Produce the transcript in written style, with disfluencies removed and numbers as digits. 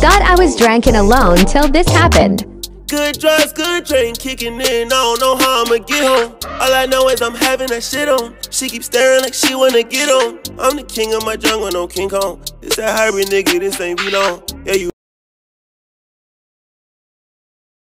Thought I was drinking alone till this happened. Good drugs, good train kicking in. I don't know how I'ma get home. All I know is I'm having that shit on. She keeps staring like she wanna get on. I'm the king of my jungle, no King Kong. It's that hybrid nigga, this ain't be long. Yeah, you